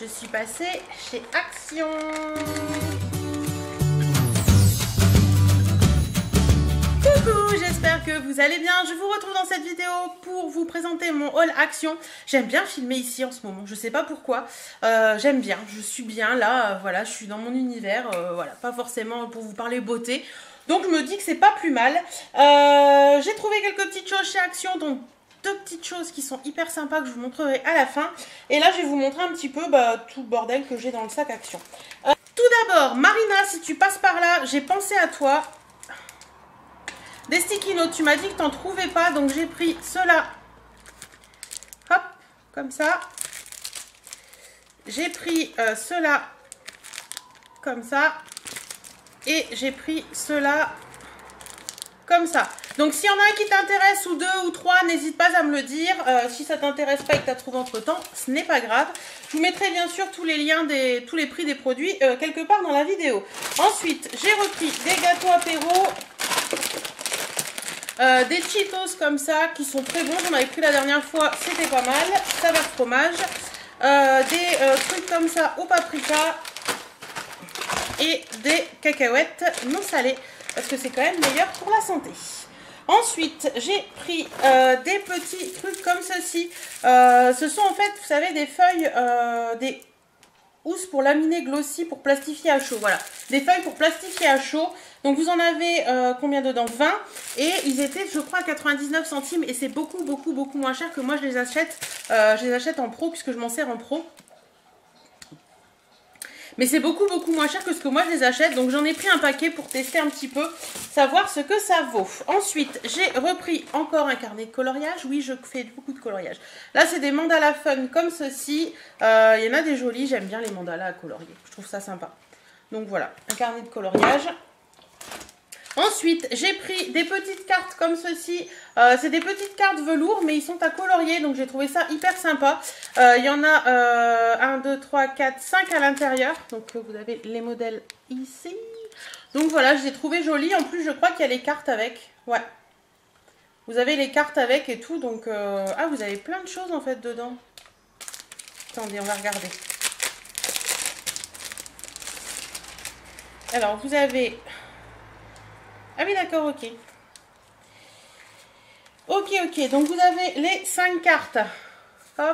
je suis passée chez Action. Coucou, j'espère que vous allez bien. Je vous retrouve dans cette vidéo pour vous présenter mon haul Action. J'aime bien filmer ici en ce moment, je sais pas pourquoi. J'aime bien, je suis bien là, voilà, je suis dans mon univers, voilà, pas forcément pour vous parler beauté. Donc je me dis que c'est pas plus mal. J'ai trouvé quelques petites choses chez Action, donc deux petites choses qui sont hyper sympas que je vous montrerai à la fin. Et là, je vais vous montrer un petit peu tout le bordel que j'ai dans le sac Action. Tout d'abord, Marina, si tu passes par là, j'ai pensé à toi. Des sticky notes, tu m'as dit que tu n'en trouvais pas, donc j'ai pris ceux-là. Hop, comme ça. J'ai pris ceux-là, comme ça. Et j'ai pris ceux-là, comme ça. Donc s'il y en a un qui t'intéresse, ou deux ou trois, n'hésite pas à me le dire. Si ça t'intéresse pas et que tu as trouvé entre temps, ce n'est pas grave. Je vous mettrai bien sûr tous les liens, tous les prix des produits quelque part dans la vidéo. Ensuite, j'ai repris des gâteaux apéro, des Cheetos comme ça qui sont très bons. J'en avais pris la dernière fois, c'était pas mal. Saveur fromage. Des trucs comme ça au paprika. Et des cacahuètes non salées parce que c'est quand même meilleur pour la santé. Ensuite, j'ai pris des petits trucs comme ceci. Ce sont en fait, vous savez, des feuilles, des housses pour laminer glossy pour plastifier à chaud. Voilà, des feuilles pour plastifier à chaud. Donc vous en avez combien dedans? 20. Et ils étaient, je crois, à 99 centimes. Et c'est beaucoup moins cher que moi je les achète. Je les achète en pro puisque je m'en sers en pro. Mais c'est beaucoup moins cher que ce que moi je les achète. Donc j'en ai pris un paquet pour tester un petit peu, savoir ce que ça vaut. Ensuite, j'ai repris encore un carnet de coloriage. Oui, je fais beaucoup de coloriage. Là, c'est des mandalas fun comme ceci. Il y en a des jolis. J'aime bien les mandalas à colorier. Je trouve ça sympa. Donc voilà, un carnet de coloriage. Ensuite, j'ai pris des petites cartes comme ceci. C'est des petites cartes velours, mais ils sont à colorier. Donc, j'ai trouvé ça hyper sympa. Il y en a 1, 2, 3, 4, 5 à l'intérieur. Donc, vous avez les modèles ici. Donc, voilà, je les ai trouvés jolis. En plus, je crois qu'il y a les cartes avec. Ouais. Vous avez les cartes avec et tout. Donc, ah, vous avez plein de choses en fait dedans. Attendez, on va regarder. Alors, vous avez... Ah oui, d'accord, ok. Ok. Donc, vous avez les 5 cartes. Hop.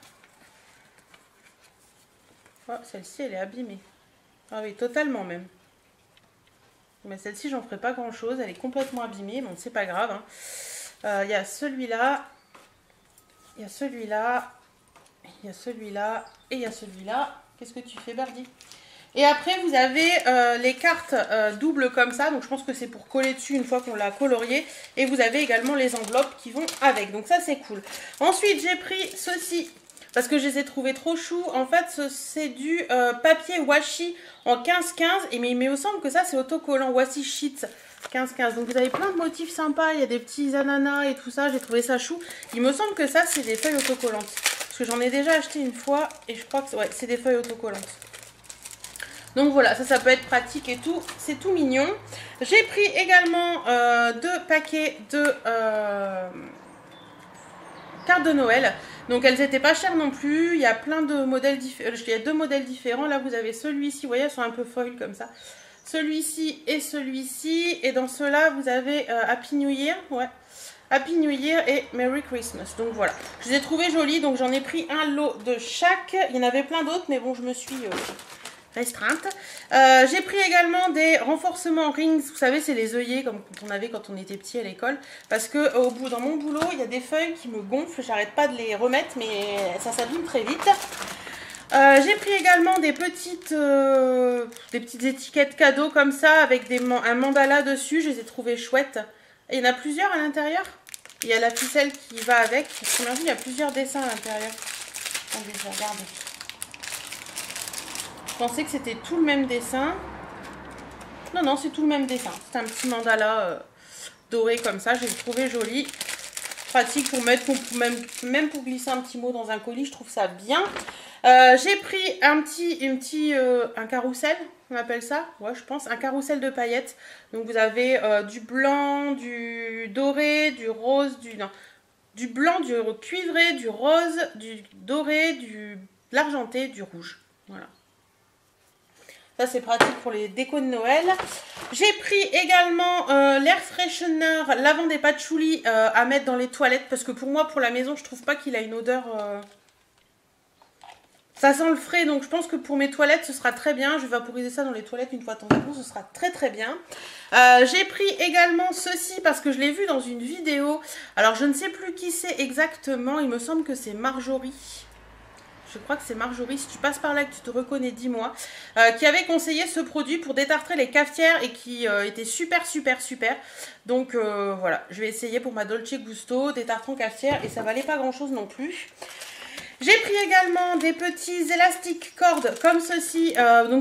Oh, celle-ci, elle est abîmée. Ah oui, totalement même. Mais celle-ci, j'en ferai pas grand-chose. Elle est complètement abîmée. Bon, c'est pas grave. Il y a celui-là. Il y a celui-là. Il y a celui-là. Et il y a celui-là. Qu'est-ce que tu fais, Birdie? Et après, vous avez les cartes doubles comme ça. Donc, je pense que c'est pour coller dessus une fois qu'on l'a colorié. Et vous avez également les enveloppes qui vont avec. Donc, ça, c'est cool. Ensuite, j'ai pris ceci parce que je les ai trouvés trop choux. En fait, c'est du papier washi en 15-15. Mais il me semble que ça, c'est autocollant. Washi Sheet 15-15. Donc, vous avez plein de motifs sympas. Il y a des petits ananas et tout ça. J'ai trouvé ça chou. Il me semble que ça, c'est des feuilles autocollantes. Parce que j'en ai déjà acheté une fois. Et je crois que ouais, c'est des feuilles autocollantes. Donc voilà, ça peut être pratique et tout. C'est tout mignon. J'ai pris également 2 paquets de cartes de Noël. Donc elles n'étaient pas chères non plus. Il y a plein de modèles différents. Il y a 2 modèles différents. Là, vous avez celui-ci. Vous voyez, elles sont un peu foil comme ça. Celui-ci et celui-ci. Et dans ceux-là, vous avez Happy New Year. Ouais. Happy New Year et Merry Christmas. Donc voilà. Je les ai trouvés jolis. Donc j'en ai pris un lot de chaque. Il y en avait plein d'autres. Mais bon, je me suis... restreinte. J'ai pris également des renforcements rings. Vous savez, c'est les œillets comme on avait quand on était petit à l'école. Parce que dans mon boulot, il y a des feuilles qui me gonflent. J'arrête pas de les remettre, mais ça s'abîme très vite. J'ai pris également des petites étiquettes cadeaux comme ça avec un mandala dessus. Je les ai trouvées chouettes. Et il y en a plusieurs à l'intérieur. Il y a la ficelle qui va avec. Parce que il y a plusieurs dessins à l'intérieur. Attendez, je vais regarder. Je pensais que c'était tout le même dessin. Non, c'est tout le même dessin. C'est un petit mandala doré comme ça. Je l'ai trouvé joli. Pratique pour mettre, même pour glisser un petit mot dans un colis. Je trouve ça bien. J'ai pris un carrousel, on appelle ça. Ouais, je pense. Un carrousel de paillettes. Donc vous avez du blanc, du doré, du rose, du blanc, du cuivré, du rose, du doré, du de l'argenté, du rouge. Voilà. Ça, c'est pratique pour les décos de Noël. J'ai pris également l'air freshener lavande et patchouli à mettre dans les toilettes. Parce que pour moi, pour la maison, je trouve pas qu'il a une odeur... Ça sent le frais, donc je pense que pour mes toilettes, ce sera très bien. Je vais vaporiser ça dans les toilettes une fois de temps en temps, ce sera très très bien. J'ai pris également ceci parce que je l'ai vu dans une vidéo. Alors, je ne sais plus qui c'est exactement. Il me semble que c'est Marjorie. Je crois que c'est Marjorie, si tu passes par là et que tu te reconnais, dis-moi, qui avait conseillé ce produit pour détartrer les cafetières et qui était super, super, super. Donc voilà, je vais essayer pour ma Dolce Gusto, détartrant cafetière, et ça valait pas grand-chose non plus. J'ai pris également des petits élastiques cordes comme ceci, donc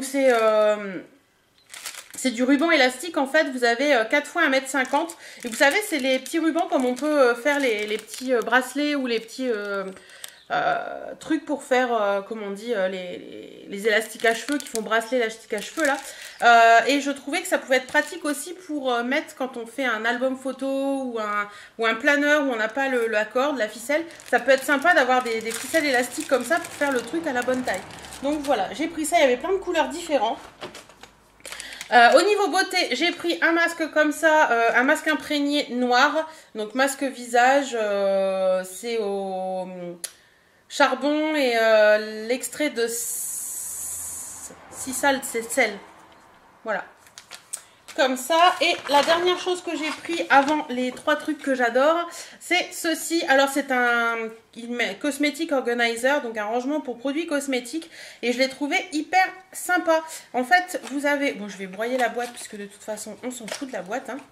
c'est du ruban élastique en fait, vous avez 4 fois 1,50 m. Et vous savez, c'est les petits rubans comme on peut faire les petits bracelets ou les petits... trucs pour faire, comment on dit, les élastiques à cheveux qui font bracelet élastique à cheveux là. Et je trouvais que ça pouvait être pratique aussi pour mettre quand on fait un album photo ou un planeur où on n'a pas la corde, la ficelle. Ça peut être sympa d'avoir des ficelles élastiques comme ça pour faire le truc à la bonne taille. Donc voilà, j'ai pris ça, il y avait plein de couleurs différentes. Au niveau beauté, j'ai pris un masque comme ça, un masque imprégné noir, donc masque visage, c'est au charbon et l'extrait de sisal, c'est sel. Voilà. Comme ça. Et la dernière chose que j'ai pris avant les 3 trucs que j'adore, c'est ceci. Alors c'est un cosmetic organizer, donc un rangement pour produits cosmétiques. Et je l'ai trouvé hyper sympa. En fait, vous avez... Bon, je vais broyer la boîte puisque de toute façon, on s'en fout de la boîte. Hein.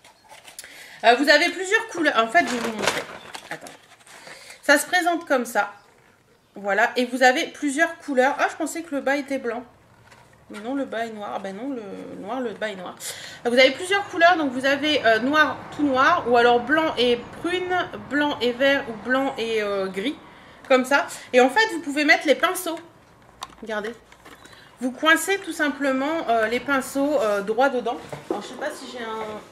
Vous avez plusieurs couleurs. En fait, je vais vous montrer. Attends. Ça se présente comme ça. Voilà, et vous avez plusieurs couleurs. Ah, je pensais que le bas était blanc. Mais non, le bas est noir. Ah ben non, le bas est noir. Vous avez plusieurs couleurs, donc vous avez noir, tout noir, ou alors blanc et prune, blanc et vert, ou blanc et gris, comme ça. Et en fait, vous pouvez mettre les pinceaux. Regardez. Vous coincez tout simplement les pinceaux droit dedans. Alors, je sais pas si j'ai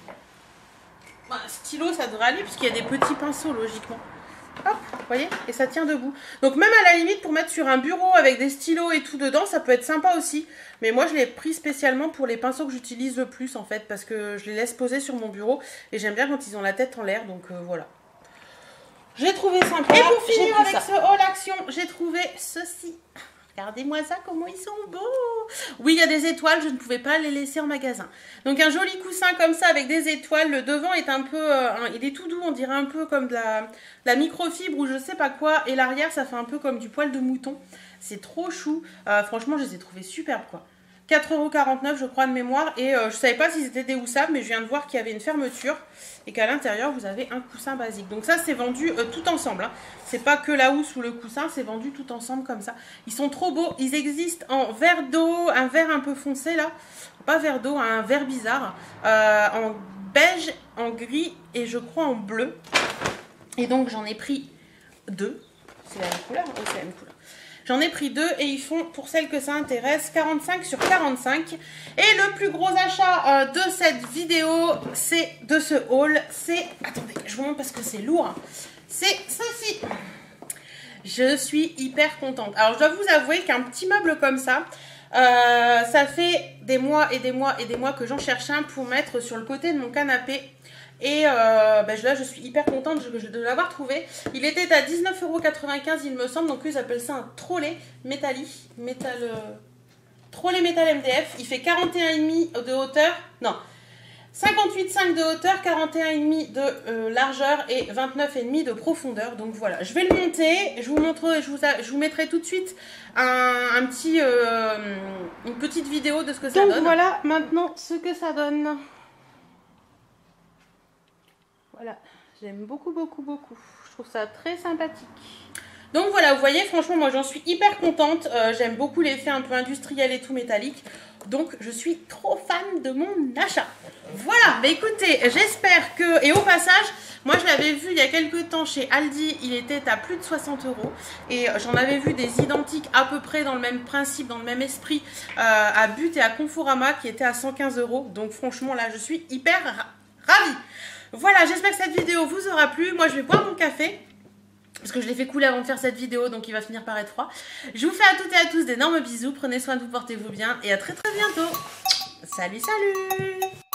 un stylo, ça devrait aller, puisqu'il y a des petits pinceaux, logiquement. Hop, vous voyez, et ça tient debout. Donc même à la limite pour mettre sur un bureau avec des stylos et tout dedans, ça peut être sympa aussi. Mais moi je l'ai pris spécialement pour les pinceaux que j'utilise le plus en fait, parce que je les laisse poser sur mon bureau et j'aime bien quand ils ont la tête en l'air, donc voilà. J'ai trouvé sympa. Et pour finir avec ce haul action, j'ai trouvé ceci. Regardez-moi ça, comment ils sont beaux. Oui, il y a des étoiles, je ne pouvais pas les laisser en magasin. Donc un joli coussin comme ça avec des étoiles. Le devant est un peu... il est tout doux, on dirait un peu comme de la microfibre ou je sais pas quoi. Et l'arrière, ça fait un peu comme du poil de mouton. C'est trop chou. Franchement, je les ai trouvés superbes, quoi. 4,49 € je crois de mémoire. Et je savais pas si c'était des houssables, mais je viens de voir qu'il y avait une fermeture. Et qu'à l'intérieur, vous avez un coussin basique. Donc ça, c'est vendu tout ensemble. Hein. C'est pas que la housse ou le coussin, c'est vendu tout ensemble comme ça. Ils sont trop beaux. Ils existent en vert d'eau, un vert un peu foncé là. Pas vert d'eau, un vert bizarre. En beige, en gris et je crois en bleu. Et donc, j'en ai pris 2. C'est la même couleur? Oui, c'est la même couleur. J'en ai pris 2 et ils font, pour celles que ça intéresse, 45 sur 45. Et le plus gros achat de cette vidéo, c'est de ce haul. C'est, attendez, je vous montre parce que c'est lourd. C'est ceci. Je suis hyper contente. Alors, je dois vous avouer qu'un petit meuble comme ça, ça fait des mois et des mois et des mois que j'en cherche un pour mettre sur le côté de mon canapé. Et là, je suis hyper contente de l'avoir trouvé. Il était à 19,95 € il me semble. Donc, eux, ils appellent ça un trolley trolley métal MDF. Il fait 41,5 de hauteur. Non, 58,5 de hauteur, 41,5 de largeur et 29,5 de profondeur. Donc, voilà. Je vais le monter. Je vous montrerai, je vous mettrai tout de suite une petite vidéo de ce que ça donne. Donc, voilà maintenant ce que ça donne. Voilà, j'aime beaucoup, beaucoup, beaucoup. Je trouve ça très sympathique. Donc voilà, vous voyez, franchement, moi j'en suis hyper contente. J'aime beaucoup l'effet un peu industriel et tout métallique. Donc je suis trop fan de mon achat. Voilà, bah écoutez, j'espère que... Et au passage, moi je l'avais vu il y a quelques temps chez Aldi, il était à plus de 60 €. Et j'en avais vu des identiques à peu près dans le même principe, dans le même esprit, à But et à Conforama qui étaient à 115 €. Donc franchement là, je suis hyper ravie. Voilà, j'espère que cette vidéo vous aura plu. Moi, je vais boire mon café. Parce que je l'ai fait couler avant de faire cette vidéo, donc il va finir par être froid. Je vous fais à toutes et à tous d'énormes bisous. Prenez soin de vous, portez-vous bien et à très très bientôt. Salut, salut!